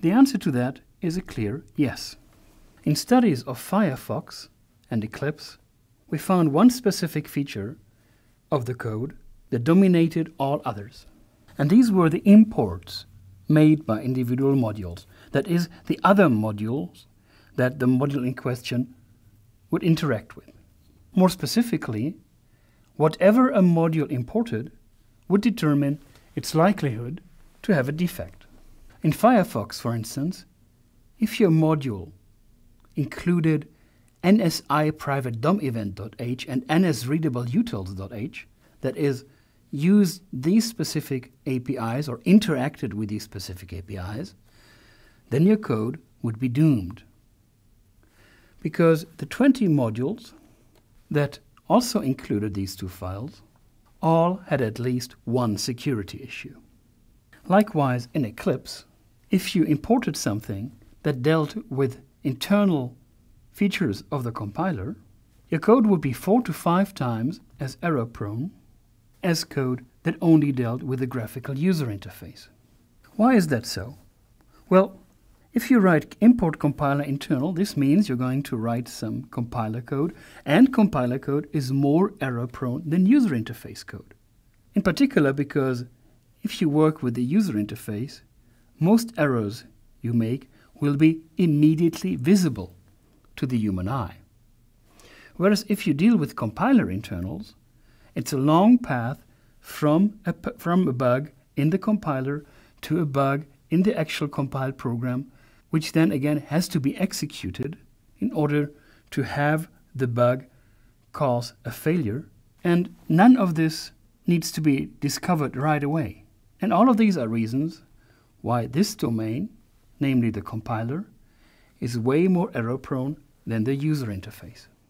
The answer to that is a clear yes. In studies of Firefox and Eclipse, we found one specific feature of the code that dominated all others. And these were the imports made by individual modules. That is, the other modules that the module in question would interact with. More specifically, whatever a module imported would determine its likelihood to have a defect. In Firefox, for instance, if your module included NSI private DOM event.h and nsreadableutils.h, that is, used these specific APIs or interacted with these specific APIs, then your code would be doomed. Because the 20 modules that also included these two files all had at least one security issue. Likewise, in Eclipse, if you imported something that dealt with internal features of the compiler, your code would be 4 to 5 times as error-prone as code that only dealt with the graphical user interface. Why is that so? Well, if you write import compiler internal, this means you're going to write some compiler code, and compiler code is more error-prone than user interface code. In particular because if you work with the user interface, most errors you make will be immediately visible to the human eye. Whereas if you deal with compiler internals, it's a long path from a bug in the compiler to a bug in the actual compiled program, which then again has to be executed in order to have the bug cause a failure. And none of this needs to be discovered right away. And all of these are reasons why this domain, namely the compiler, is way more error-prone than the user interface.